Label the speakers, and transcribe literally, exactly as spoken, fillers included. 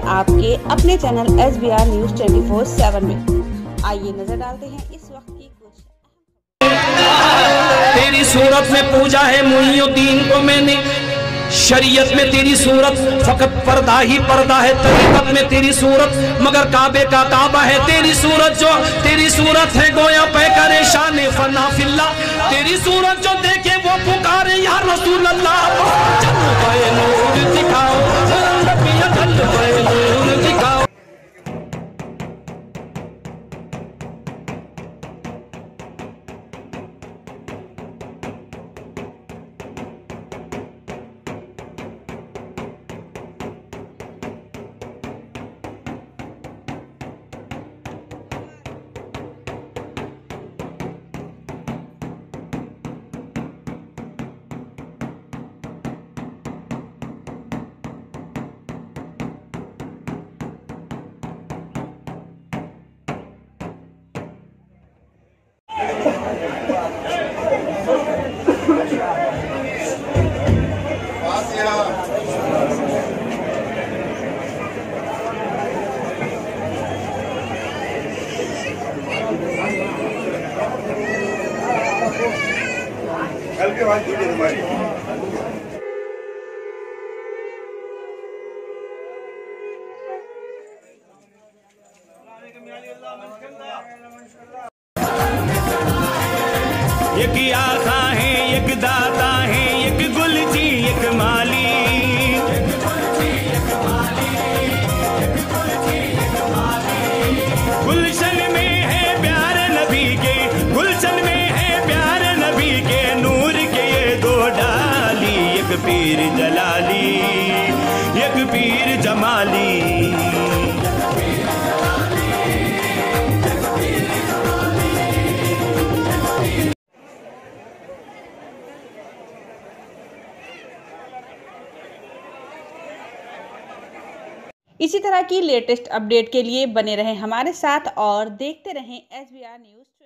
Speaker 1: आपके अपने channel S B R news twenty four seven में। आइए नजर डालते हैं इस वक्त की कुछ।
Speaker 2: तेरी सूरत में पूजा है मुइनुद्दीन को मैंने, शरीयत में तेरी सूरत फकत पर्दा ही पर्दा है, तरीकत में तेरी सूरत मगर काबे का काबा है। तेरी सूरत जो तेरी सूरत है गोया पे करे शान फना फिल्ला, तेरी सूरत जो देखे वो पुकारे या रसूल अल्लाह। चल गए नूर दिखाओ नबिया, चल गए नूर दिखाओ।
Speaker 3: हल्के हाथ दीजिए तुम्हारी।
Speaker 4: एक आका है, एक दाता है, एक गुलची, एक माली। गुलशन में है प्यार नबी के, गुलशन में है प्यार नबी के, नूर के ये दो डाली। एक पीर जलाली, एक पीर जमाली।
Speaker 1: इसी तरह की लेटेस्ट अपडेट के लिए बने रहें हमारे साथ और देखते रहें एस बी आर न्यूज।